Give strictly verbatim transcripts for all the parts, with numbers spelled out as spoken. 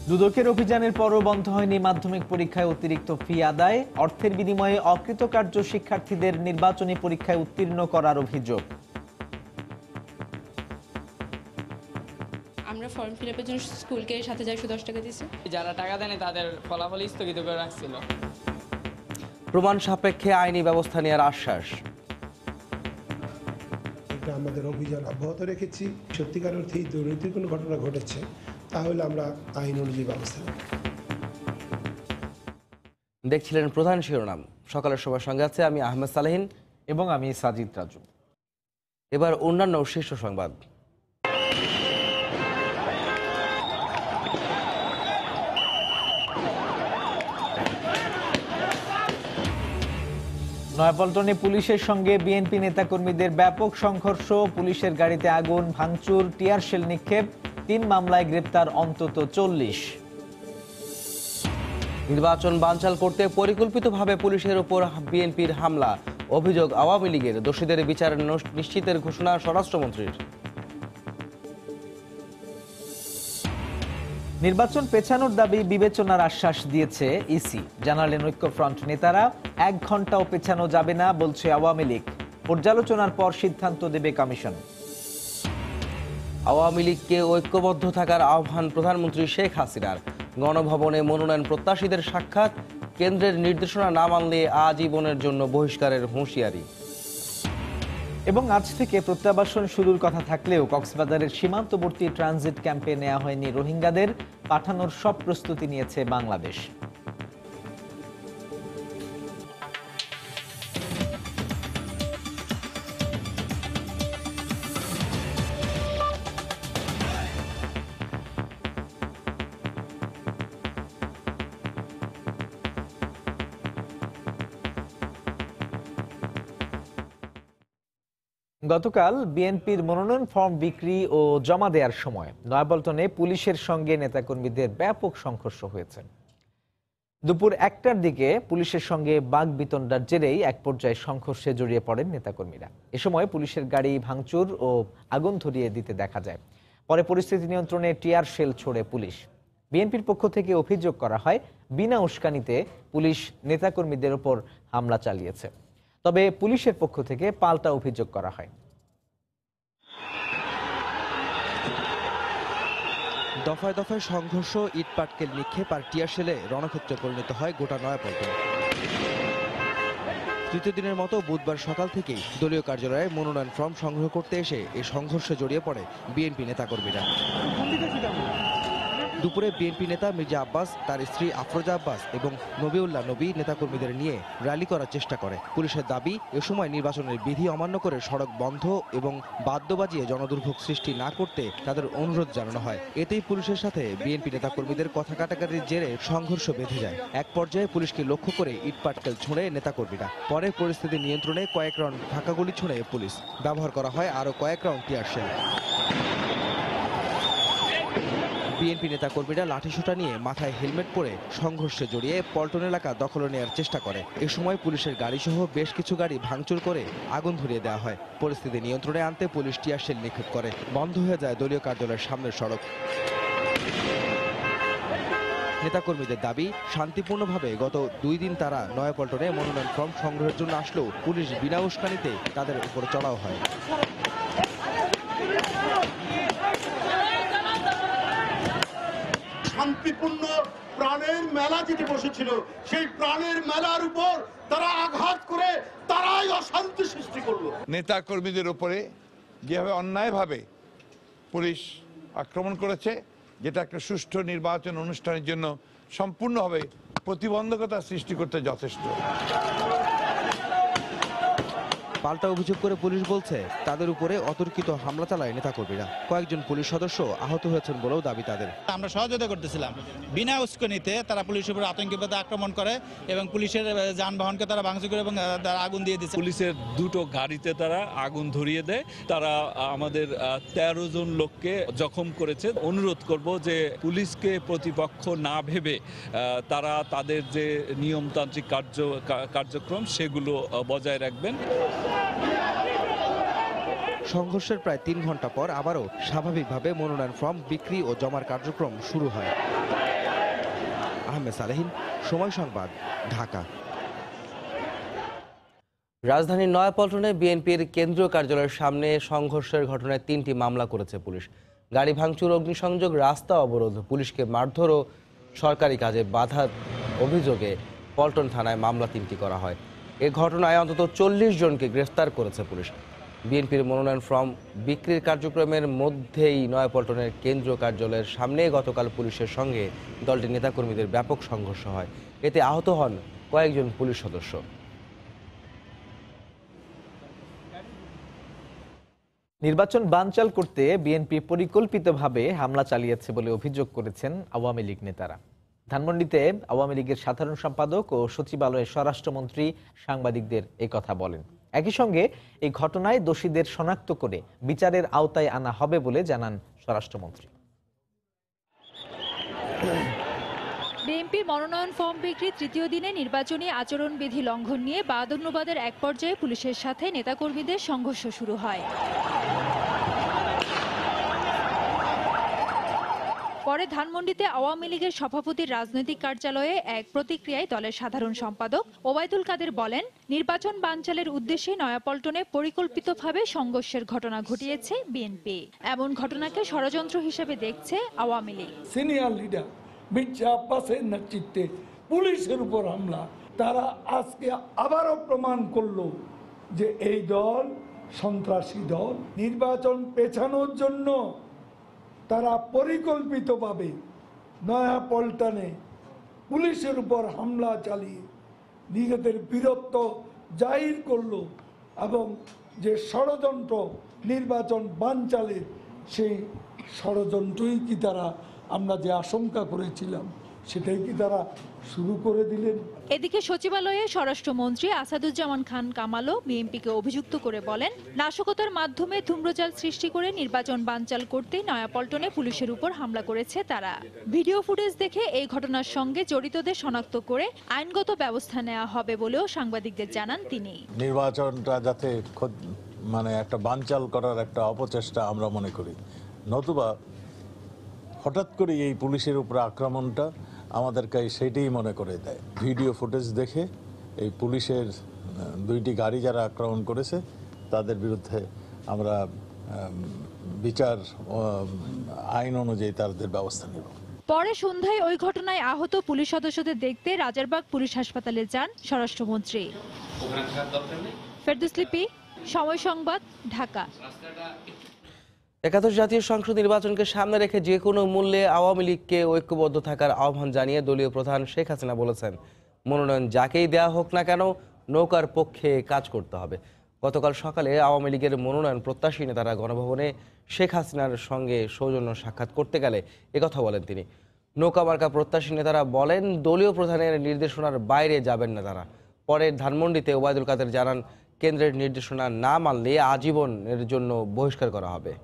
দুদকের অভিযানের পরও বন্ধ হয়নি মাধ্যমিক পরীক্ষায় অতিরিক্ত ফি আদায়, অর্থের বিনিময়ে অকৃতকার্য শিক্ষার্থীদের নির্বাচনী পরীক্ষায় উত্তীর্ণ করার অভিযোগ। আমরা ফর্ম ফিল আপের জন্য স্কুলকে সাথে যাই দশ টাকা দিয়েছি। যারা টাকা দেয়নি তাদের ফলাফল স্থগিত করে রাখছিল। প্রমাণ সাপেক্ষে আইনি ব্যবস্থা নেওয়ার আশ্বাস। আমাদের অভিযান অব্যাহত রেখেছি। সত্যিকার অর্থেই দুর্নীতির কোনো ঘটনা ঘটেছে তাহলে আমরা আইন অনুযায়ী ব্যবস্থা নেব। দেখছিলেন প্রধান শিরোনাম। সকালের সময় সঙ্গে আছে আমি আহমেদ সালেহিন এবং আমি সাজিদ রাজু। এবার অন্যান্য শীর্ষ সংবাদ। নয়াপল্টনে পুলিশের সঙ্গে বিএনপি নেতাকর্মীদের ব্যাপক সংঘর্ষ, পুলিশের গাড়িতে আগুন, ভাঙচুর, টিয়ার শেল নিক্ষেপ, তিন মামলায় গ্রেপ্তার অন্তত চল্লিশ। নির্বাচন বানচাল করতে পরিকল্পিতভাবে পুলিশের উপর বিএনপির হামলা, অভিযোগ আওয়ামী লীগের। দোষীদের বিচার নিশ্চিতের ঘোষণা স্বরাষ্ট্রমন্ত্রীর। নির্বাচন পেছানোর দাবি বিবেচনার আশ্বাস দিয়েছে ইসি, জানালেন ঐক্যফ্রন্ট নেতারা। এক ঘন্টাও পেছানো যাবে না বলছে আওয়ামী লীগ, পর্যালোচনার পর সিদ্ধান্ত দেবে কমিশন। আওয়ামী লীগকে ঐক্যবদ্ধ থাকার আহ্বান প্রধানমন্ত্রী শেখ হাসিনার। গণভবনে মনোনয়ন প্রত্যাশীদের সাক্ষাৎ, কেন্দ্রের নির্দেশনা না মানলে আজীবনের জন্য বহিষ্কারের হুঁশিয়ারি। এবং আজ থেকে প্রত্যাবাসন শুরুর কথা থাকলেও কক্সবাজারের সীমান্তবর্তী ট্রানজিট ক্যাম্পে নেওয়া হয়নি রোহিঙ্গাদের, পাঠানোর সব প্রস্তুতি নিয়েছে বাংলাদেশ। গতকাল বিএনপির মনোনয়ন ফর্ম বিক্রি ও জমা দেওয়ার সময় নয়াপল্টনে পুলিশের সঙ্গে নেতাকর্মীদের ব্যাপক সংঘর্ষ হয়েছে। দুপুর একটার দিকে পুলিশের সঙ্গে বাকবিতণ্ডার জেরেই এক পর্যায়ে সংঘর্ষে জড়িয়ে পড়েন নেতাকর্মীরা। এ সময় পুলিশের গাড়ি ভাঙচুর ও আগুন ধরিয়ে দিতে দেখা যায়। পরে পরিস্থিতি নিয়ন্ত্রণে টিয়ার শেল ছোড়ে পুলিশ। বিএনপির পক্ষ থেকে অভিযোগ করা হয়, বিনা উস্কানিতে পুলিশ নেতাকর্মীদের ওপর হামলা চালিয়েছে। তবে পুলিশের পক্ষ থেকে পাল্টা অভিযোগ করা হয়। দফায় দফায় সংঘর্ষ, ইট পাটকেল নিক্ষেপ আর টিয়ার শেলে রণক্ষেত্রে পরিণত হয় গোটা নয়াপল্টন। তৃতীয় দিনের মতো বুধবার সকাল থেকেই দলীয় কার্যালয়ে মনোনয়ন ফর্ম সংগ্রহ করতে এসে এই সংঘর্ষে জড়িয়ে পড়ে বিএনপি নেতাকর্মীরা। দুপুরে বিএনপি নেতা মির্জা আব্বাস, তার স্ত্রী আফরোজা আব্বাস এবং নবিউল্লাহ নবী নেতাকর্মীদের নিয়ে র্যালি করার চেষ্টা করে। পুলিশের দাবি, এ সময় নির্বাচনের বিধি অমান্য করে সড়ক বন্ধ এবং বাদ্য বাজিয়ে জনদুর্ভোগ সৃষ্টি না করতে তাদের অনুরোধ জানানো হয়। এতেই পুলিশের সাথে বিএনপি নেতাকর্মীদের কথা কাটাকাটির জেরে সংঘর্ষ বেঁধে যায়। এক পর্যায়ে পুলিশকে লক্ষ্য করে ইট পাটকেল ছুঁড়ে নেতাকর্মীরা। পরে পরিস্থিতি নিয়ন্ত্রণে কয়েক রাউন্ড ফাঁকা গুলি ছুঁড়ে পুলিশ। ব্যবহার করা হয় আরও কয়েক রাউন্ড টিয়ার শেল। বিএনপি নেতাকর্মীরা লাঠিসোঁটা নিয়ে মাথায় হেলমেট পরে সংঘর্ষে জড়িয়ে পল্টন এলাকা দখল নেওয়ার চেষ্টা করে। এ সময় পুলিশের গাড়িসহ বেশ কিছু গাড়ি ভাঙচুর করে আগুন ধরিয়ে দেওয়া হয়। পরিস্থিতি নিয়ন্ত্রণে আনতে পুলিশ টিয়ার শেল নিক্ষেপ করে। বন্ধ হয়ে যায় দলীয় কার্যালয়ের সামনের সড়ক। নেতাকর্মীদের দাবি, শান্তিপূর্ণভাবে গত দুই দিন তারা নয়াপল্টনে মনোনয়ন ফর্ম সংগ্রহের জন্য আসলেও পুলিশ বিনা উস্কানিতে তাদের উপর চড়াও হয়। শান্তিপূর্ণ প্রাণের মেলা যেটি বসেছিল, সেই প্রাণের মেলার উপর তারা আঘাত করে তারাই অশান্তি সৃষ্টি করলো। নেতা কর্মীদের উপরে যেভাবে অন্যায়ভাবে পুলিশ আক্রমণ করেছে, যেটা একটা সুষ্ঠু নির্বাচন অনুষ্ঠানের জন্য সম্পূর্ণভাবে প্রতিবন্ধকতা সৃষ্টি করতে যথেষ্ট। পাল্টা অভিযোগ করে পুলিশ বলছে, তাদের উপরে অতর্কিত হামলা চালায় নেতাকর্মীরা। কয়েকজন পুলিশ সদস্য আহত হয়েছেন বলেও দাবি তাদের। আমরা সহযোগিতা করতেছিলাম, বিনা উস্কানিতে তারা পুলিশের উপর আতঙ্কিত আক্রমণ করে এবং পুলিশের যানবাহনকে তারা ভাঙচুর করে এবং তারা আগুন দিয়ে দিচ্ছে। পুলিশের দুটো গাড়িতে তারা আগুন ধরিয়ে দেয়। তারা আমাদের তেরো জন লোককে জখম করেছে। অনুরোধ করব যে পুলিশকে প্রতিপক্ষ না ভেবে তারা তাদের যে নিয়মতান্ত্রিক কার্য কার্যক্রম সেগুলো বজায় রাখবেন। সংঘর্ষের প্রায় তিন ঘন্টা পর আবারও স্বাভাবিকভাবে মনোনয়ন ফর্ম বিক্রি ও জমার কার্যক্রম শুরু হয়। আহমেদ সালেহীন, সময় সংবাদ, ঢাকা। রাজধানীর নয়াপল্টনে বিএনপির কেন্দ্রীয় কার্যালয়ের সামনে সংঘর্ষের ঘটনায় তিনটি মামলা করেছে পুলিশ। গাড়ি ভাঙচুর, অগ্নিসংযোগ, রাস্তা অবরোধ, পুলিশকে মারধর ও সরকারি কাজে বাধার অভিযোগে পল্টন থানায় মামলা তিনটি করা হয়। এ ঘটনায় অন্তত চল্লিশ জনকে গ্রেফতার করেছে পুলিশ। বিএনপির মনোনয়ন ফর্ম বিক্রির কার্যক্রমের মধ্যেই নয়াপল্টনের কেন্দ্রীয় কার্যালয়ের সামনে গতকাল পুলিশের সঙ্গে দলটির নেতাকর্মীদের ব্যাপক সংঘর্ষ হয়। এতে আহত হন কয়েকজন পুলিশ সদস্য। নির্বাচন বানচাল করতে বিএনপি পরিকল্পিতভাবে হামলা চালিয়েছে বলে অভিযোগ করেছেন আওয়ামী লীগ নেতারা। ধানমন্ডিতে আওয়ামী লীগের সাধারণ সম্পাদক ও সচিবালয়ের স্বরাষ্ট্রমন্ত্রী সাংবাদিকদের এই কথা বলেন। একই সঙ্গে এই ঘটনায় দোষীদের শনাক্ত করে বিচারের আওতায় আনা হবে বলে জানান স্বরাষ্ট্রমন্ত্রী। বিএনপির মনোনয়ন ফর্ম বিক্রির তৃতীয় দিনে নির্বাচনী আচরণবিধি লঙ্ঘন নিয়ে বাদানুবাদের এক পর্যায়ে পুলিশের সাথে নেতাকর্মীদের সংঘর্ষ শুরু হয়। পরে ধানমন্ডিতে আওয়ামী লীগের সভাপতির রাজনৈতিক কার্যালয়ে এক প্রতিক্রিয়ায় দলের সাধারণ সম্পাদক ওবায়দুল কাদের বলেন, নির্বাচন বানচালের উদ্দেশ্যে নয়াপল্টনে পরিকল্পিতভাবে সংঘর্ষের ঘটনা ঘটিয়েছে বিএনপি। এমন ঘটনাকে ষড়যন্ত্র হিসেবে দেখছে আওয়ামী লীগ। সিনিয়র লিডার মির্জা আব্বাসের নেতৃত্বে পুলিশের উপর হামলা, তারা আজকে আবারও প্রমাণ করলো যে এই দল সন্ত্রাসী দল। নির্বাচন পেছানোর জন্য তারা পরিকল্পিতভাবে নয়াপল্টনে পুলিশের উপর হামলা চালিয়ে নিজেদের বীরত্ব জাহির করলো এবং যে ষড়যন্ত্র নির্বাচন বানচালের সেই ষড়যন্ত্রই কি তারা, আমরা যে আশঙ্কা করেছিলাম সেটাই কি তারা শুরু করে দিলেন। এদিকে সচিবালয়ে স্বরাষ্ট্রমন্ত্রী আসাদুজ্জামান খান কামালও বিএনপিকে অভিযুক্ত করে বলেন, নাশকতার মাধ্যমে ধূম্রজাল সৃষ্টি করে নির্বাচন বানচাল করতে নয়াপল্টনে পুলিশের উপর হামলা করেছে তারা। ভিডিও ফুটেজ দেখে এই ঘটনার সঙ্গে জড়িতদের শনাক্ত করে আইনগত ব্যবস্থা নেওয়া হবে বলেও সাংবাদিকদের জানান তিনি। নির্বাচনটা যাতে মানে একটা বানচাল করার একটা অপচেষ্টা আমরা মনে করি, নতুবা হঠাৎ করে এই পুলিশের উপর আক্রমণটা আমাদেরকে সেইটাই মনে করে দেয়। ভিডিও ফুটেজ দেখে এই পুলিশের দুইটি গাড়ি যারা আক্রমণ করেছে তাদের বিরুদ্ধে আমরা বিচার আইন অনুযায়ী তাদের ব্যবস্থা নেব। পরে সন্ধ্যায় ওই ঘটনায় আহত পুলিশ সদস্যদের দেখতে রাজারবাগ পুলিশ হাসপাতালে যান স্বরাষ্ট্রমন্ত্রী। ফেরদৌস লিপি, সময় সংবাদ, ঢাকা। একাদশ জাতীয় সংসদ নির্বাচনকে সামনে রেখে যে কোনো মূল্যে আওয়ামী লীগকে ঐক্যবদ্ধ থাকার আহ্বান জানিয়ে দলীয় প্রধান শেখ হাসিনা বলেছেন, মনোনয়ন যাকেই দেয়া হোক না কেন নৌকার পক্ষে কাজ করতে হবে। গতকাল সকালে আওয়ামী লীগের মনোনয়ন প্রত্যাশী নেতারা গণভবনে শেখ হাসিনার সঙ্গে সৌজন্য সাক্ষাৎ করতে গেলে একথা বলেন তিনি। নৌকা মার্কা প্রত্যাশী নেতারা বলেন, দলীয় প্রধানের নির্দেশনার বাইরে যাবেন না তারা। পরে ধানমন্ডিতে ওবায়দুল কাদের জানান, কেন্দ্রের নির্দেশনা না মানলে আজীবনের জন্য বহিষ্কার করা হবে।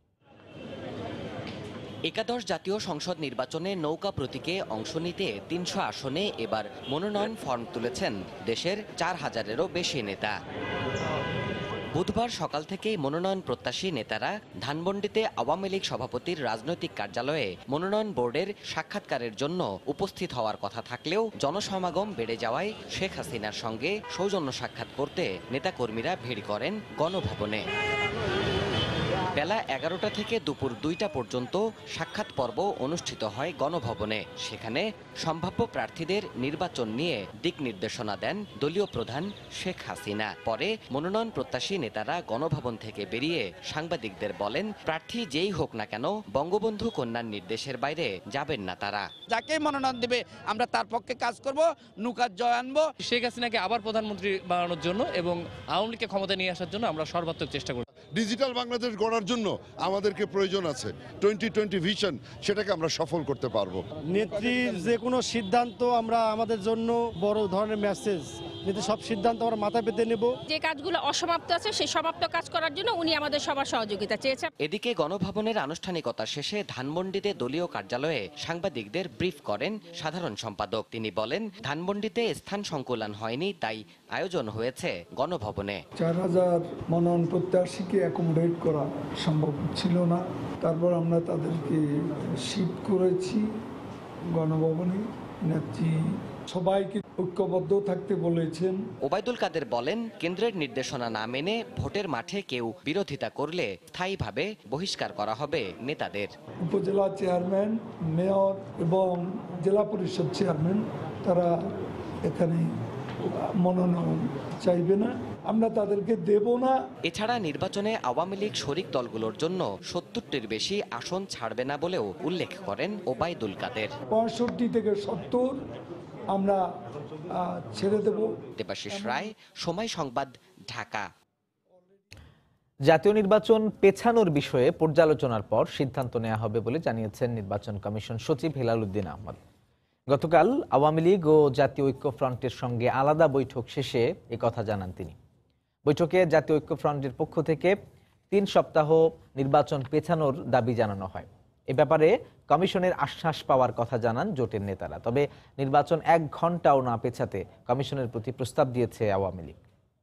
একাদশ জাতীয় সংসদ নির্বাচনে নৌকা প্রতীকে অংশ নিতে তিনশো আসনে এবার মনোনয়ন ফর্ম তুলেছেন দেশের চার হাজারেরও বেশি নেতা। বুধবার সকাল থেকেই মনোনয়ন প্রত্যাশী নেতারা ধানমন্ডিতে আওয়ামী লীগ সভাপতির রাজনৈতিক কার্যালয়ে মনোনয়ন বোর্ডের সাক্ষাৎকারের জন্য উপস্থিত হওয়ার কথা থাকলেও জনসমাগম বেড়ে যাওয়ায় শেখ হাসিনার সঙ্গে সৌজন্য সাক্ষাৎ করতে নেতাকর্মীরা ভিড় করেন গণভবনে। বেলা এগারোটা থেকে দুপুর দুইটা পর্যন্ত সাক্ষাৎ পর্ব অনুষ্ঠিত হয় গণভবনে। সেখানে সম্ভাব্য প্রার্থীদের নির্বাচন নিয়ে দিক নির্দেশনা দেন দলীয় প্রধান শেখ হাসিনা। পরে মনোনয়ন প্রত্যাশী নেতারা গণভবন থেকে বেরিয়ে সাংবাদিকদের বলেন, প্রার্থী যেই হোক না কেন বঙ্গবন্ধু কন্যার নির্দেশের বাইরে যাবেন না তারা। যাকে মনোনয়ন দেবে আমরা তার পক্ষে কাজ করব, নৌকার জয় আনবো। শেখ হাসিনাকে আবার প্রধানমন্ত্রী বানানোর জন্য এবং আওয়ামী লীগকে ক্ষমতায় নিয়ে আসার জন্য আমরা সর্বাত্মক চেষ্টা করব। ডিজিটাল বাংলাদেশ গড়ার জন্য আমাদেরকে প্রয়োজন আছে টোয়েন্টি টোয়েন্টি ভিশন, সেটাকে আমরা সফল করতে পারবো। নেত্রীর যে কোনো সিদ্ধান্ত আমরা আমাদের জন্য বড় ধরনের মেসেজ কিন্তু সব সিদ্ধান্ত আমরা মাথায় পেতে নেব। যে কাজগুলো অসমাপ্ত আছে সেই সমাপ্ত কাজ করার জন্য উনি আমাদের সবার সহযোগিতা চেয়েছেন। এদিকে গণভবনের আনুষ্ঠানিকতা শেষে ধানমন্ডিতে দলীয় কার্যালয়ে সাংবাদিকদের ব্রিফ করেন সাধারণ সম্পাদক। তিনি বলেন, ধানমন্ডিতে স্থান সংকুলান হয়নি, তাই আয়োজন হয়েছে গণভবনে। চার হাজার মনোনয়ন প্রত্যাশীকে অ্যাকোমোডেট করা সম্ভব ছিল না, তারপর আমরা তাদেরকে শিফট করেছি গণভবনে। নেত্রী সবাইকে ঐক্যবদ্ধ থাকতে বলেছেন। ওবায়দুল কাদের বলেন, কেন্দ্রের নির্দেশনা না মেনে ভোটের মাঠে কেউ বিরোধিতা করলে স্থায়ীভাবে বহিষ্কার করা হবে নেতাদের। উপজেলা চেয়ারম্যান, মেয়র এবং জেলা পরিষদ চেয়ারম্যান তারা এখানে মনোনয়ন চাইবে না, আমরা তাদেরকে দেব না। এছাড়া নির্বাচনে আওয়ামী লীগ শরিক দলগুলোর জন্য সত্তরটির বেশি আসন ছাড়বে না বলেও উল্লেখ করেন ওবায়দুল কাদের। পঁয়ষট্টি থেকে সত্তর আমরা ছেড়ে দেব। দেবাশিস রায়, সময় সংবাদ, ঢাকা। জাতীয় নির্বাচন পেছানোর বিষয়ে পর্যালোচনার পর সিদ্ধান্ত নেওয়া হবে বলে জানিয়েছেন নির্বাচন কমিশন সচিব হেলাল উদ্দিন আহমদ। গতকাল আওয়ামী লীগ ও জাতীয় ঐক্যফ্রন্টের সঙ্গে আলাদা বৈঠক শেষে একথা জানান তিনি। বৈঠকে জাতীয় ঐক্যফ্রন্টের পক্ষ থেকে তিন সপ্তাহ নির্বাচন পেছানোর দাবি জানানো হয়। এ ব্যাপারে কমিশনের আশ্বাস পাওয়ার কথা জানান জোটের নেতারা। তবে নির্বাচন এক ঘন্টাও না পেছাতে কমিশনের প্রতি প্রস্তাব দিয়েছে আওয়ামী লীগ।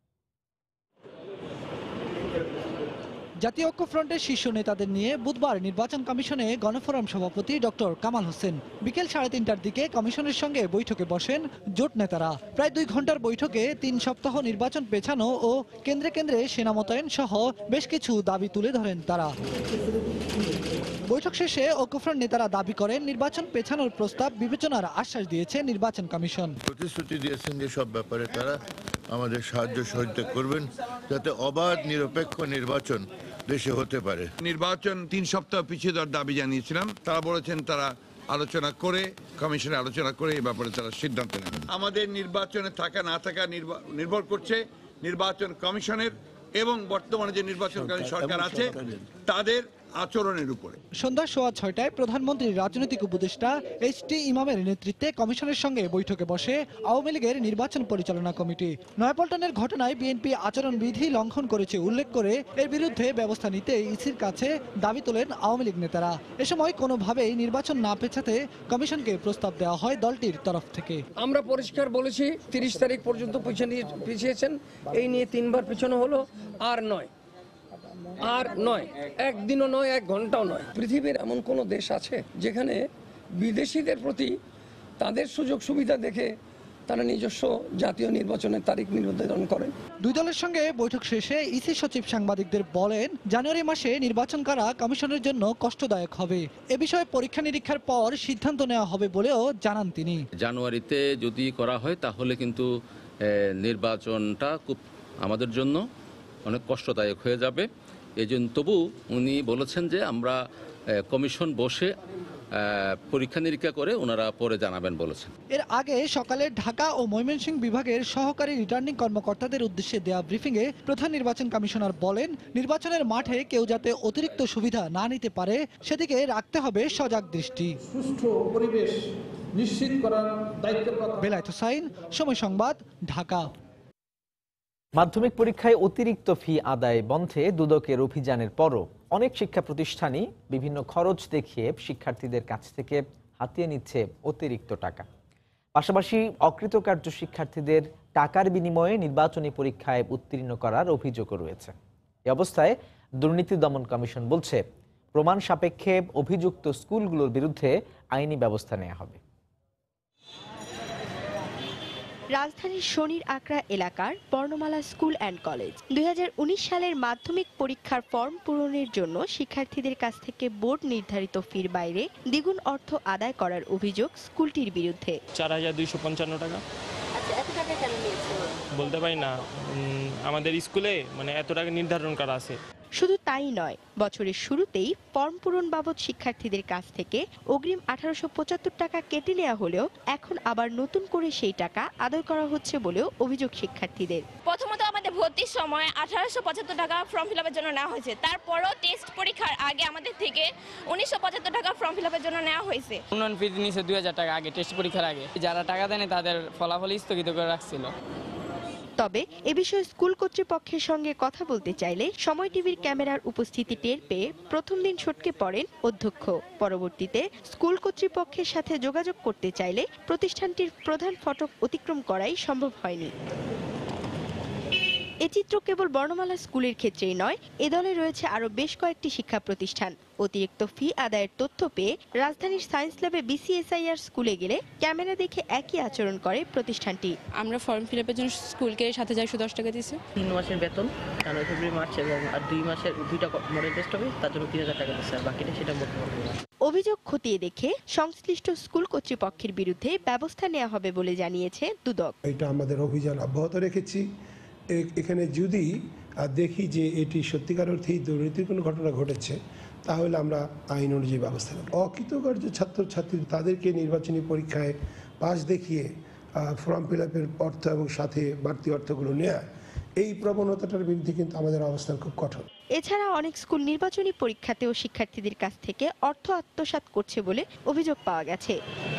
জাতীয় ঐক্যফ্রন্টের শীর্ষ নেতাদের নিয়ে বুধবার নির্বাচন কমিশনে গণফোরাম সভাপতি ডক্টর কামাল হোসেন বিকেল সাড়ে তিনটার দিকে কমিশনের সঙ্গে বৈঠকে বসেন জোট নেতারা। প্রায় দুই ঘন্টার বৈঠকে তিন সপ্তাহ নির্বাচন পেছানো ও কেন্দ্রে কেন্দ্রে সেনা মোতায়েন সহ বেশ কিছু দাবি তুলে ধরেন তারা। বৈঠক শেষে ঐক্যফ্রন্ট নেতারা দাবি করেন, নির্বাচন পেছানোর প্রস্তাব বিবেচনার আশ্বাস দিয়েছে নির্বাচন কমিশন। প্রতিশ্রুতি দিয়েছেন যে সব ব্যাপারে তারা আমাদের সাহায্য সহযোগিতা করবেন যাতে অবাধ নিরপেক্ষ নির্বাচন দেশে হতে পারে। নির্বাচন তিন সপ্তাহ পিছিয়ে দেওয়ার দাবি জানিয়েছিলাম, তারা বলেছেন তারা আলোচনা করে কমিশনে আলোচনা করে এই ব্যাপারে তারা সিদ্ধান্ত নেন। আমাদের নির্বাচনে থাকা না থাকা নির্ভর করছে নির্বাচন কমিশনের এবং বর্তমানে যে নির্বাচনকারী সরকার আছে তাদের আচরণের উপরে। সন্ধ্যা সোয়া ছয়টায় প্রধানমন্ত্রীর রাজনৈতিক উপদেষ্টা এইচ টি ইমামের নেতৃত্বে কমিশনের সঙ্গে বৈঠকে বসে আওয়ামী লীগের নির্বাচন পরিচালনা কমিটি। নয়াপল্টনের ঘটনায় বিএনপি আচরণবিধি লঙ্ঘন করেছে উল্লেখ করে এর বিরুদ্ধে ব্যবস্থা নিতে ইসির কাছে দাবি তোলেন আওয়ামী লীগ নেতারা। এ সময় কোনোভাবেই নির্বাচন না পেছাতে কমিশনকে প্রস্তাব দেওয়া হয় দলটির তরফ থেকে। আমরা পরিষ্কার বলেছি, তিরিশ তারিখ পর্যন্ত পিছিয়েছেন, এই নিয়ে তিনবার পিছনে হলো, আর নয় আর নয় একদিনও নয়, এক ঘন্টাও নয়। পৃথিবীর এমন কোনো দেশ আছে যেখানে বিদেশিদের প্রতি তাদের সুযোগ সুবিধা দেখে তারা নিজস্ব জাতীয় নির্বাচনের তারিখ নির্ধারণ করেন? দুই দলের সঙ্গে বৈঠক শেষে ইসি সচিব সাংবাদিকদের বলেন, জানুয়ারি মাসে নির্বাচন করা কমিশনের জন্য কষ্টদায়ক হবে। এ বিষয়ে পরীক্ষা নিরীক্ষার পর সিদ্ধান্ত নেওয়া হবে বলেও জানান তিনি। জানুয়ারিতে যদি করা হয় তাহলে কিন্তু নির্বাচনটা খুব আমাদের জন্য অনেক কষ্টদায়ক হয়ে যাবে। এই জন্য তবু উনি বলেছেন যে আমরা কমিশন বসে পরীক্ষা নিরীক্ষা করে ওনারা পরে জানাবেন বলেছেন। এর আগে সকালে ঢাকা ও ময়মনসিংহ বিভাগের সহকারী রিটার্নিং কর্মকর্তাদের উদ্দেশ্যে দেওয়া ব্রিফিংয়ে প্রধান নির্বাচন কমিশনার বলেন, নির্বাচনের মাঠে কেউ যাতে অতিরিক্ত সুবিধা না নিতে পারে সেদিকে রাখতে হবে সজাগ দৃষ্টি। সুষ্ঠু পরিবেশ নিশ্চিত করার দায়িত্ব। বেলায়েত হোসাইন, সময় সংবাদ, ঢাকা। মাধ্যমিক পরীক্ষায় অতিরিক্ত ফি আদায় বন্ধে দুদকের অভিযানের পরও অনেক শিক্ষা প্রতিষ্ঠানই বিভিন্ন খরচ দেখিয়ে শিক্ষার্থীদের কাছ থেকে হাতিয়ে নিচ্ছে অতিরিক্ত টাকা। পাশাপাশি অকৃতকার্য শিক্ষার্থীদের টাকার বিনিময়ে নির্বাচনী পরীক্ষায় উত্তীর্ণ করার অভিযোগও রয়েছে। এ অবস্থায় দুর্নীতি দমন কমিশন বলছে, প্রমাণ সাপেক্ষে অভিযুক্ত স্কুলগুলোর বিরুদ্ধে আইনি ব্যবস্থা নেওয়া হবে। রাজধানীর শনির আকরা এলাকার বর্ণমালা স্কুল অ্যান্ড কলেজ দুই হাজার উনিশ সালের মাধ্যমিক পরীক্ষার ফর্ম পূরণের জন্য শিক্ষার্থীদের কাছ থেকে বোর্ড নির্ধারিত ফির বাইরে দ্বিগুণ অর্থ আদায় করার অভিযোগ স্কুলটির বিরুদ্ধে। চার হাজার দুইশো পঞ্চান্ন টাকা। বলতে পারি না, আমাদের স্কুলে মানে এত টাকা নির্ধারণ করা আছে। শুধু তাই নয়, বছরের শুরুতেই ফর্ম পূরণ বাবদ শিক্ষার্থীদের কাছ থেকে অগ্রিম আঠারোশো পঁচাত্তর টাকা কেটে নেওয়া হলেও এখন আবার নতুন করে সেই টাকা আদায় করা হচ্ছে বলেও অভিযোগ শিক্ষার্থীদের। প্রথমত আমাদের ভর্তির সময় আঠারোশো পঁচাত্তর টাকা ফর্ম ফিল আপের জন্য নেওয়া হয়েছে, তারপরও টেস্ট পরীক্ষার আগে আমাদের থেকে উনিশশো পঁচাত্তর টাকা ফর্ম ফিল আপের জন্য নেওয়া হয়েছে। উন্নয়ন ফি নিয়েছে দুই হাজার টাকা আগে টেস্ট পরীক্ষার আগে। যারা টাকা দেয়নি তাদের ফলাফল স্থগিত করে রাখছিল। তবে এ বিষয়ে স্কুল কর্তৃপক্ষের সঙ্গে কথা বলতে চাইলে সময় টিভির ক্যামেরার উপস্থিতি টের পেয়ে প্রথম দিন সটকে পড়েন অধ্যক্ষ। পরবর্তীতে স্কুল কর্তৃপক্ষের সাথে যোগাযোগ করতে চাইলে প্রতিষ্ঠানটির প্রধান ফটক অতিক্রম করাই সম্ভব হয়নি। এ চিত্র কেবল বর্ণমালা স্কুলের ক্ষেত্রেই নয়, এ দলে রয়েছে আরো বেশ কয়েকটি শিক্ষা প্রতিষ্ঠান। অতিরিক্ত ফি আদায়ের তথ্য পেয়ে রাজধানীর সায়েন্স ল্যাবে বিসিএসআইআর স্কুলে গেলে ক্যামেরা দেখে একই আচরণ করে প্রতিষ্ঠানটি। আমরা ফর্ম ফিল আপের জন্য স্কুলকে সাথে যাই দশ টাকা দিয়েছি। তিন মাসের বেতন জানুয়ারি ফেব্রুয়ারি মার্চ এবং আর দুই মাসের দুইটা মডেল টেস্ট হবে, তার জন্য তিন হাজার টাকা দিচ্ছে, আর বাকিটা সেটা বলতে পারবো না। অভিযোগ খতিয়ে দেখে সংশ্লিষ্ট স্কুল কর্তৃপক্ষের বিরুদ্ধে ব্যবস্থা নেওয়া হবে বলে জানিয়েছে দুদক। এটা আমাদের অভিযান অব্যাহত রেখেছি। এখানে যদি দেখি যে এটি সত্যিকার অর্থেই দুর্নীতির কোনো ঘটনা ঘটেছে, তাহলে আমরা আইন অনুযায়ী ব্যবস্থা নেব। অকৃতকার্য ছাত্রছাত্রী তাদেরকে নির্বাচনী পরীক্ষায় পাস দেখিয়ে ফর্ম ফিল আপের অর্থ এবং সাথে বাড়তি অর্থগুলো নেয়া, এই প্রবণতাটার বিরুদ্ধে কিন্তু আমাদের অবস্থান খুব কঠোর। এছাড়া অনেক স্কুল নির্বাচনী পরীক্ষাতেও শিক্ষার্থীদের কাছ থেকে অর্থ আত্মসাৎ করছে বলে অভিযোগ পাওয়া গেছে।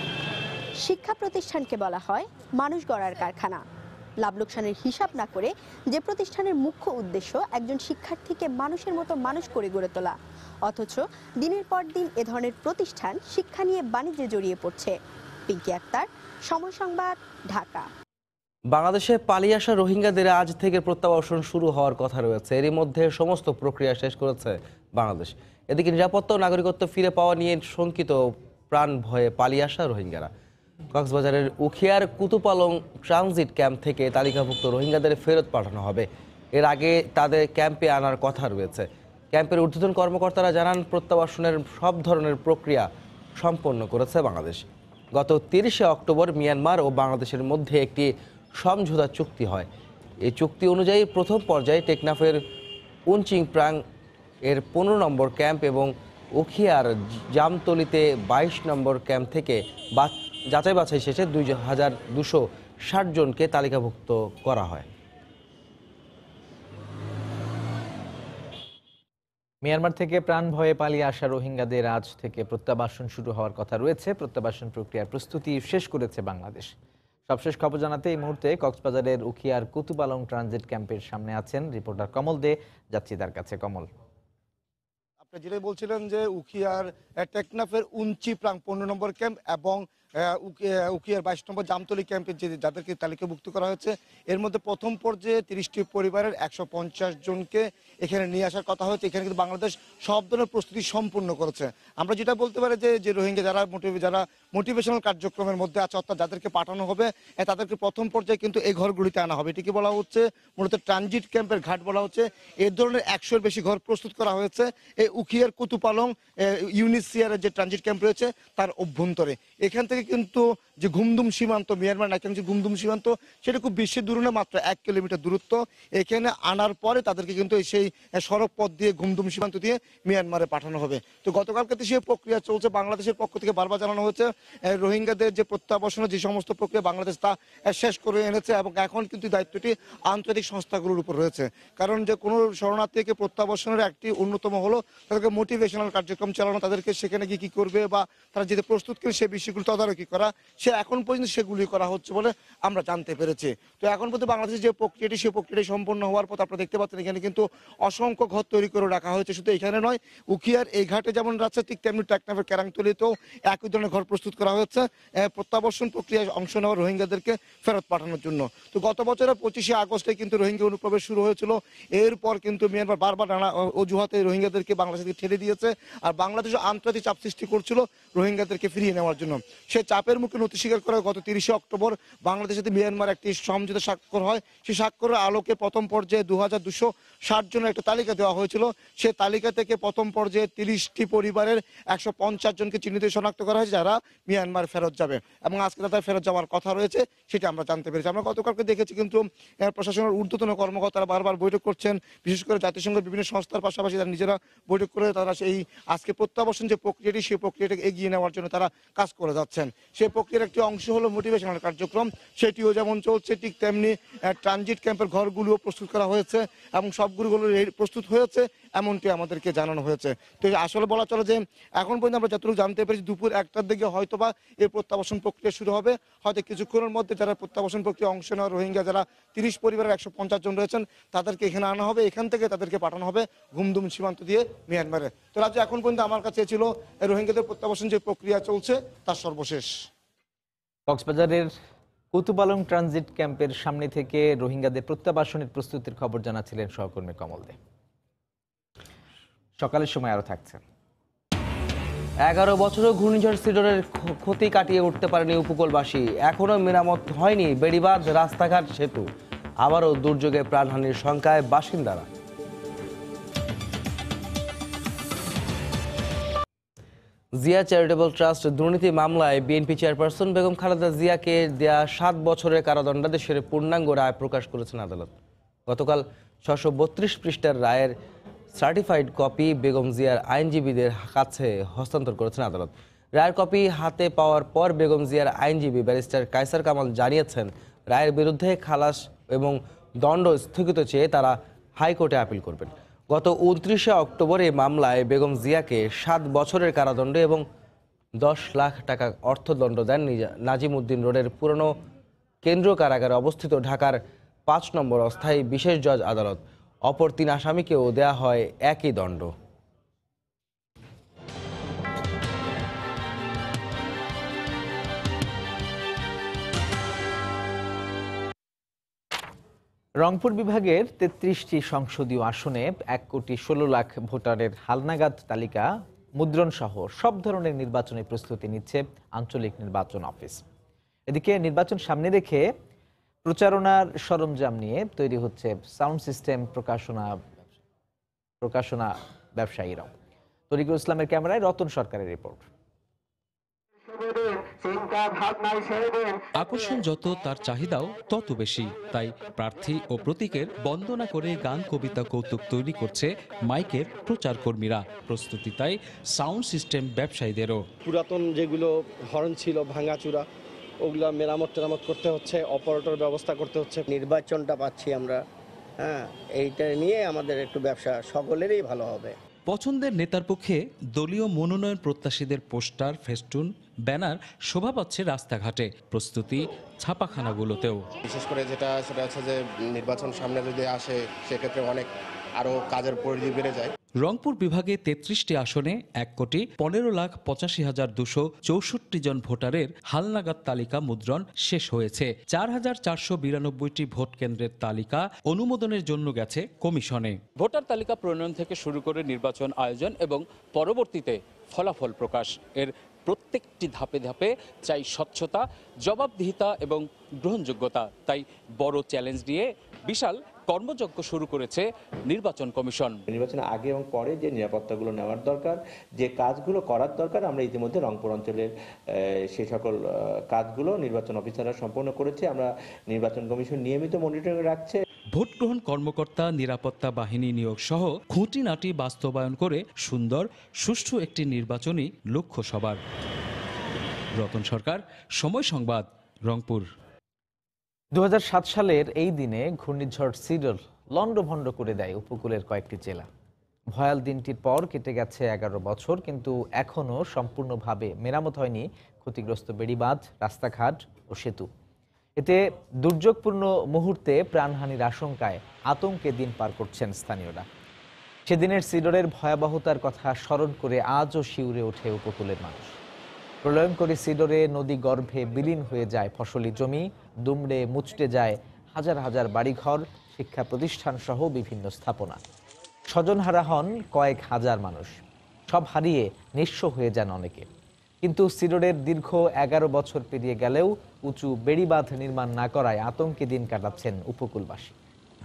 শিক্ষা প্রতিষ্ঠানকে বলা হয় মানুষ গড়ার কারখানা। লাভ লোকসানের হিসাব না করে যে প্রতিষ্ঠানের মুখ্য উদ্দেশ্য একজন শিক্ষার্থীকে মানুষের মতো মানুষ করে গড়ে তোলা, অথচ দিনের পর দিন এ ধরনের প্রতিষ্ঠান শিক্ষা নিয়ে বাণিজ্যে জড়িয়ে পড়ছে। পিঙ্কি আক্তার, সময় সংবাদ, ঢাকা। বাংলাদেশে পালিয়ে আসা রোহিঙ্গাদের আজ থেকে প্রত্যাবাসন শুরু হওয়ার কথা রয়েছে। এরই মধ্যে সমস্ত প্রক্রিয়া শেষ করেছে বাংলাদেশ। এদিকে নিরাপত্তা ও নাগরিকত্ব ফিরে পাওয়া নিয়ে শঙ্কিত প্রাণ ভয়ে পালিয়ে আসা রোহিঙ্গারা। কক্সবাজারের উখিয়ার কুতুপালং ট্রানজিট ক্যাম্প থেকে তালিকাভুক্ত রোহিঙ্গাদের ফেরত পাঠানো হবে। এর আগে তাদের ক্যাম্পে আনার কথা রয়েছে। ক্যাম্পের ঊর্ধ্বতন কর্মকর্তারা জানান, প্রত্যাবাসনের সব ধরনের প্রক্রিয়া সম্পন্ন করেছে বাংলাদেশ। গত তিরিশে অক্টোবর মিয়ানমার ও বাংলাদেশের মধ্যে একটি সমঝোতা চুক্তি হয়। এই চুক্তি অনুযায়ী প্রথম পর্যায়ে টেকনাফের উনচিং প্রাং এর পনেরো নম্বর ক্যাম্প এবং উখিয়ার জামতলিতে বাইশ নম্বর ক্যাম্প থেকে যাচাই বাছাই শেষে দুই হাজার দুশো ষাট জনকে তালিকাভুক্ত করা হয়। মিয়ানমার থেকে প্রাণ ভয়ে পালিয়ে আসা রোহিঙ্গাদের আজ থেকে প্রত্যাবাসন শুরু হওয়ার কথা রয়েছে। প্রত্যাবাসন প্রক্রিয়ার প্রস্তুতি শেষ করেছে বাংলাদেশ। সবশেষ খবর জানাতে এই মুহূর্তে কক্সবাজারের উখিয়ার কুতুপালং ট্রানজিট ক্যাম্পের সামনে আছেন রিপোর্টার কমল দে। যাচ্ছি তার কাছে। কমল, আপনি যেটাই বলছিলেন যে উখিয়ার টেকনাফের উঞ্চি প্রাং পনেরো নম্বর ক্যাম্প এবং উখিয়ার বাইশ নম্বর জামতলি ক্যাম্পে যে যাদেরকে তালিকাভুক্ত করা হয়েছে, এর মধ্যে প্রথম পর্যায়ে তিরিশটি পরিবারের একশো পঞ্চাশ জনকে এখানে নিয়ে আসার কথা হয়েছে। এখানে কিন্তু বাংলাদেশ সব ধরনের প্রস্তুতি সম্পূর্ণ করেছে। আমরা যেটা বলতে পারি যে যে রোহিঙ্গা যারা মোটিভ যারা মোটিভেশনাল কার্যক্রমের মধ্যে আছে, অর্থাৎ যাদেরকে পাঠানো হবে, তাদেরকে প্রথম পর্যায়ে কিন্তু এই ঘরগুলিতে আনা হবে। এটিকে বলা হচ্ছে মূলত ট্রানজিট ক্যাম্পের ঘাট বলা হচ্ছে। এই ধরনের একশোর বেশি ঘর প্রস্তুত করা হয়েছে এই উখিয়ার কুতুপালং ইউনিসিয়ারের যে ট্রানজিট ক্যাম্প রয়েছে তার অভ্যন্তরে। এখান থেকে কিন্তু যে ঘুমদুম সীমান্ত, মিয়ানমার নাইকাম যে ঘুমদুম সীমান্ত, সেটা খুব বেশি দূর না, মাত্র এক কিলোমিটার দূরত্ব। এখানে আনার পরে তাদেরকে কিন্তু সেই সড়ক পথ দিয়ে ঘুমদুম সীমান্ত দিয়ে মিয়ানমারে পাঠানো হবে। তো গতকালকে সেই প্রক্রিয়া চলছে। বাংলাদেশের পক্ষ থেকে বারবার জানানো হয়েছে রোহিঙ্গাদের যে প্রত্যাবাসনের যে সমস্ত প্রক্রিয়া বাংলাদেশ তা শেষ করে এনেছে এবং এখন কিন্তু দায়িত্বটি আন্তর্জাতিক সংস্থাগুলোর উপর রয়েছে। কারণ যে কোনো শরণার্থীকে প্রত্যাবাসনের একটি অন্যতম হলো তাদেরকে মোটিভেশনাল কার্যক্রম চালানো, তাদেরকে সেখানে গিয়ে কি করবে বা তারা যেতে প্রস্তুত করে সে বিষয়গুলো তদারকি করা, সে এখন পর্যন্ত সেগুলি করা হচ্ছে বলে আমরা জানতে পেরেছি। তো এখন পর্যন্ত বাংলাদেশের যে প্রক্রিয়াটি সেই প্রক্রিয়াটি সম্পন্ন হওয়ার পর আপনারা দেখতে পাচ্ছেন এখানে কিন্তু অসংখ্য ঘর তৈরি করে রাখা হয়েছে। শুধু এখানে নয়, উখিয়ার এই ঘাটে যেমন রাখছে ঠিক তেমনি টেকনাফের ক্যারাংতলিতেও একই ধরনের ঘর প্রস্তুত করা হয়েছে প্রত্যাবাসন প্রক্রিয়ায় অংশ নেওয়া রোহিঙ্গাদেরকে ফেরত পাঠানোর জন্য। তো গত বছরের পঁচিশে আগস্টে কিন্তু রোহিঙ্গা অনুপ্রবেশ শুরু হয়েছিল। এরপর কিন্তু মিয়ানমার বারবার নানা অজুহাতে রোহিঙ্গাদেরকে বাংলাদেশ থেকে ঠেলে দিয়েছে, আর বাংলাদেশও আন্তর্জাতিক চাপ সৃষ্টি করছিল রোহিঙ্গাদেরকে ফিরিয়ে নেওয়ার জন্য। সে চাপের মুখে নথি স্বীকার করে গত তিরিশে অক্টোবর বাংলাদেশের সাথে মিয়ানমার একটি সমঝোতা স্বাক্ষর হয়। সেই স্বাক্ষরের আলোকে প্রথম পর্যায়ে দু হাজার দুশো ষাট জনের একটা তালিকা দেওয়া হয়েছিল। সে তালিকা থেকে প্রথম পর্যায়ে তিরিশটি পরিবারের একশো পঞ্চাশ জনকে চিহ্নিত শনাক্ত করা হয়েছে যারা মিয়ানমার ফেরত যাবে এবং আজকে তাদের ফেরত যাওয়ার কথা রয়েছে, সেটা আমরা জানতে পেরেছি। আমরা গতকালকে দেখেছি কিন্তু প্রশাসনের ঊর্ধ্বতন কর্মকর্তারা বারবার বৈঠক করছেন, বিশেষ করে জাতিসংঘের বিভিন্ন সংস্থার পাশাপাশি তারা নিজেরা বৈঠক করে তারা সেই আজকে প্রত্যাবাসন যে প্রক্রিয়াটি সেই প্রক্রিয়াটাকে এগিয়ে নেওয়ার জন্য তারা কাজ করে যাচ্ছেন। করেছেন। সেই প্রক্রিয়ার একটি অংশ হলো মোটিভেশনাল কার্যক্রম, সেটিও যেমন চলছে ঠিক তেমনি ট্রানজিট ক্যাম্পের ঘরগুলিও প্রস্তুত করা হয়েছে এবং সবগুলো প্রস্তুত হয়েছে এমনটি আমাদেরকে জানানো হয়েছে। তো আসলে বলা চলে যে এখন পর্যন্ত আমরা যতটুকু জানতে পেরেছি দুপুর একটার দিকে হয়তোবা এই প্রত্যাবাসন প্রক্রিয়া শুরু হবে। হয়তো কিছুক্ষণের মধ্যে যারা প্রত্যাবাসন প্রক্রিয়া অংশ নেওয়া রোহিঙ্গা যারা তিরিশ পরিবারের একশো পঞ্চাশ জন রয়েছেন তাদেরকে এখানে আনা হবে, এখান থেকে তাদেরকে পাঠানো হবে ঘুমদুম সীমান্ত দিয়ে মিয়ানমারে। তো রাজ্য এখন পর্যন্ত আমার কাছে ছিল রোহিঙ্গাদের প্রত্যাবাসন যে প্রক্রিয়া চলছে তার সর্বশেষ। কক্সবাজারের কুতুপালং ট্রানজিট ক্যাম্পের সামনে থেকে রোহিঙ্গাদের প্রত্যাবাসনের প্রস্তুতির খবর জানাচ্ছিলেন সহকর্মী কমল দে। সকালের সময় আরো থাকছে। এগারো বছরও ঘূর্ণিঝড় সিডরের ক্ষতি কাটিয়ে উঠতে পারেনি উপকূলবাসী। এখনো মেরামত হয়নি বেড়িবাঁধ, রাস্তাঘাট, সেতু। আবারও দুর্যোগে প্রাণহানির শঙ্কায় বাসিন্দারা। জিয়া চ্যারিটেবল ট্রাস্ট দুর্নীতি মামলায় বিএনপি চেয়ারপারসন বেগম খালেদা জিয়াকে দেয়া সাত বছরের কারাদণ্ডাদেশের পূর্ণাঙ্গ রায় প্রকাশ করেছেন আদালত। গতকাল ছশো বত্রিশ পৃষ্ঠার রায়ের সার্টিফাইড কপি বেগম জিয়ার আইনজীবীদের কাছে হস্তান্তর করেছেন আদালত। রায়ের কপি হাতে পাওয়ার পর বেগম জিয়ার আইনজীবী ব্যারিস্টার কায়সার কামাল জানিয়েছেন রায়ের বিরুদ্ধে খালাস এবং দণ্ড স্থগিত চেয়ে তারা হাইকোর্টে আপিল করবেন। গত উনত্রিশে অক্টোবর এই মামলায় বেগম জিয়াকে সাত বছরের কারাদণ্ড এবং দশ লাখ টাকা অর্থদণ্ড দেন নাজিমউদ্দিন রোডের পুরনো কেন্দ্রীয় কারাগারে অবস্থিত ঢাকার পাঁচ নম্বর অস্থায়ী বিশেষ জজ আদালত। অপর তিন আসামিকেও দেয়া হয় একই দণ্ড। রংপুর বিভাগের তেত্রিশটি সংসদীয় আসনে এক কোটি ষোলো লাখ ভোটারের হালনাগাদ তালিকা মুদ্রণ সহ সব ধরনের নির্বাচনী প্রস্তুতি নিচ্ছে আঞ্চলিক নির্বাচন অফিস। এদিকে নির্বাচন সামনে রেখে প্রচারণার সরঞ্জাম নিয়ে তৈরি হচ্ছে সাউন্ড সিস্টেম প্রকাশনা প্রকাশনা ব্যবসায়ীরাও। তরিকুল ইসলামের ক্যামেরায় রতন সরকারের রিপোর্ট। আকর্ষণ যত তার চাহিদাও তত বেশি, তাই প্রার্থী ও প্রতীকের বন্দনা করে গান কবিতা কৌতুক তৈরি করছে মাইকের প্রচার কর্মীরা। প্রস্তুতি তাই সাউন্ড সিস্টেম ব্যবসায়ীদেরও। পুরাতন যেগুলো হর্ন ছিল ভাঙাচুরা, ওগুলা মেরামত টেরামত করতে হচ্ছে, অপারেটর ব্যবস্থা করতে হচ্ছে। নির্বাচনটা পাচ্ছি আমরা, হ্যাঁ, এইটা নিয়ে আমাদের একটু ব্যবসা সকলেরই ভালো হবে। পছন্দের নেতার পক্ষে দলীয় মনোনয়ন প্রত্যাশীদের পোস্টার, ফেস্টুন, ব্যানার শোভা পাচ্ছে রাস্তাঘাটে। প্রস্তুতি ছাপাখানাগুলোতেও। বিশেষ করে যেটা সেটা হচ্ছে যে নির্বাচন সামনে যদি আসে সেক্ষেত্রে অনেক আরও কাজের পরিধি বেড়ে যায়। রংপুর বিভাগে তেত্রিশটি আসনে এক কোটি পনেরো লাখ পঁচাশি হাজার দুশো চৌষট্টি জন ভোটারের হালনাগাদ তালিকা মুদ্রণ শেষ হয়েছে। চার হাজার চারশো বিরানব্বইটি ভোট কেন্দ্রের তালিকা অনুমোদনের জন্য গেছে কমিশনে। ভোটার তালিকা প্রণয়ন থেকে শুরু করে নির্বাচন আয়োজন এবং পরবর্তীতে ফলাফল প্রকাশ, এর প্রত্যেকটি ধাপে ধাপে চাই স্বচ্ছতা, জবাবদিহিতা এবং গ্রহণযোগ্যতা। তাই বড় চ্যালেঞ্জ নিয়ে বিশাল কর্মযজ্ঞ শুরু করেছে নির্বাচন কমিশন। নির্বাচনের আগে এবং পরে যে নিরাপত্তাগুলো নেওয়ার দরকার, যে কাজগুলো করার দরকার, আমরা ইতিমধ্যে রংপুর অঞ্চলের সেই সকল কাজগুলো নির্বাচন অফিসাররা সম্পন্ন করেছে। আমরা নির্বাচন কমিশন নিয়মিত মনিটরিং রাখছে। ভোট গ্রহণ কর্মকর্তা, নিরাপত্তা বাহিনী নিয়োগ সহ খুঁটিনাটি বাস্তবায়ন করে সুন্দর সুষ্ঠু একটি নির্বাচনী লক্ষ্য সবার। রতন সরকার, সময় সংবাদ, রংপুর। দু হাজার সাত সালের এই দিনে ঘূর্ণিঝড় সিডর লন্ডভন্ড করে দেয় উপকূলের কয়েকটি জেলা। ভয়াল দিনটির পর কেটে গেছে এগারো বছর, কিন্তু এখনও সম্পূর্ণভাবে মেরামত হয়নি ক্ষতিগ্রস্ত বেড়িবাঁধ, রাস্তাঘাট ও সেতু। এতে দুর্যোগপূর্ণ মুহূর্তে প্রাণহানির আশঙ্কায় আতঙ্কে দিন পার করছেন স্থানীয়রা। সেদিনের সিডরের ভয়াবহতার কথা স্মরণ করে আজও শিউরে ওঠে উপকূলের মানুষ। প্রলয়ঙ্করী সিডরে নদী গর্ভে বিলীন হয়ে যায় ফসলি জমি, দুমড়ে মুচড়ে যায় হাজার হাজার বাড়িঘর, শিক্ষা প্রতিষ্ঠান সহ বিভিন্ন স্থাপনা। স্বজনহারা হন কয়েক হাজার মানুষ, সব হারিয়ে নিঃস্ব হয়ে যান অনেকে। কিন্তু সিডরের দীর্ঘ এগারো বছর পেরিয়ে গেলেও উঁচু বেড়িবাঁধ নির্মাণ না করায় আতঙ্কে দিন কাটাচ্ছেন উপকূলবাসী।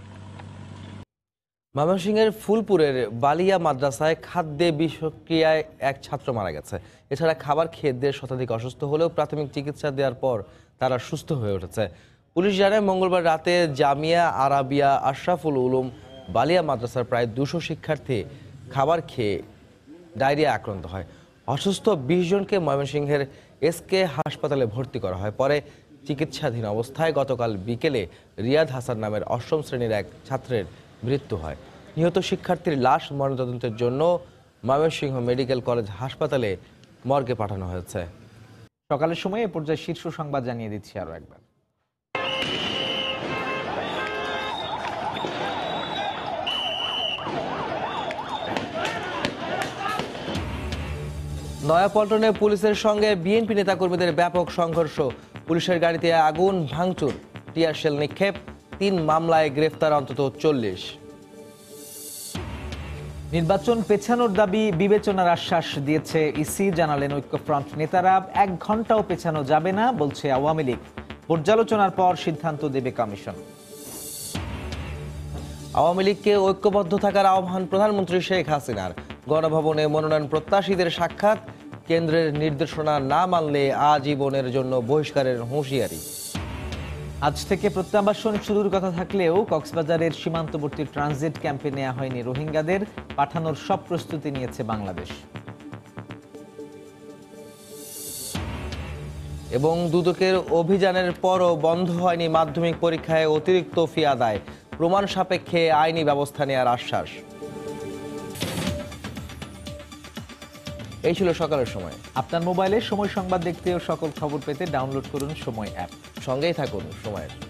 ময়মনসিংহের ফুলপুরের বালিয়া মাদ্রাসায় খাদ্যে বিষক্রিয়ায় এক ছাত্র মারা গেছে। এছাড়া খাবার খেয়ে দেড় শতাধিক অসুস্থ হলেও প্রাথমিক চিকিৎসা দেওয়ার পর তারা সুস্থ হয়ে উঠেছে। পুলিশ জানায় মঙ্গলবার রাতে জামিয়া আরাবিয়া আশরাফুল উলুম বালিয়া মাদ্রাসার প্রায় দুশো শিক্ষার্থী খাবার খেয়ে ডায়রিয়া আক্রান্ত হয়। অসুস্থ বিশ জনকে ময়মনসিংহের এসকে হাসপাতালে ভর্তি করা হয়। পরে চিকিৎসাধীন অবস্থায় গতকাল বিকেলে রিয়াদ হাসান নামের অষ্টম শ্রেণীর এক ছাত্রের মৃত্যু হয়। নিহত শিক্ষার্থীর লাশ ময়নাতদন্তের জন্য ময়মনসিংহ মেডিকেল কলেজ হাসপাতালে মর্গে পাঠানো হয়েছে। সকালের সময় এ পর্যায়ে শীর্ষ সংবাদ জানিয়ে দিচ্ছি আরো একবার। নয়াপল্টনে পুলিশের সঙ্গে বিএনপি নেতাকর্মীদের ব্যাপক সংঘর্ষ। পুলিশের গাড়িতে আগুন, ভাঙচুর, টিয়ার শেল নিক্ষেপ। তিন মামলায় গ্রেফতার অন্তত চল্লিশ। নির্বাচন পেছানোর দাবি বিবেচনার আশ্বাস দিয়েছে ইসি, জানালেন ঐক্যফ্রন্ট নেতারা। এক ঘন্টাও পেছানো যাবে না বলছে আওয়ামী লীগ। পর্যালোচনার পর সিদ্ধান্ত দেবে কমিশন। আওয়ামী লীগকে ঐক্যবদ্ধ থাকার আহ্বান প্রধানমন্ত্রী শেখ হাসিনার। গণভবনে মনোনয়ন প্রত্যাশীদের সাক্ষাৎ। কেন্দ্রের নির্দেশনা না মানলে আজীবনের জন্য বহিষ্কারের হুঁশিয়ারি। আজ থেকে প্রত্যাবাসন শুরুর কথা থাকলেও কক্সবাজারের সীমান্তবর্তী ট্রানজিট ক্যাম্পে নেওয়া হয়নি রোহিঙ্গাদের। পাঠানোর সব প্রস্তুতি নিয়েছে বাংলাদেশ। এবং দুদকের অভিযানের পরও বন্ধ হয়নি মাধ্যমিক পরীক্ষায় অতিরিক্ত ফি আদায়। প্রমাণ সাপেক্ষে আইনি ব্যবস্থা নেওয়ার আশ্বাস। এই ছিল সকালের সময়। আপনার মোবাইলে সময় সংবাদ দেখতে ও সকল খবর পেতে ডাউনলোড করুন সময় অ্যাপ। সঙ্গেই থাকুন সময়ের।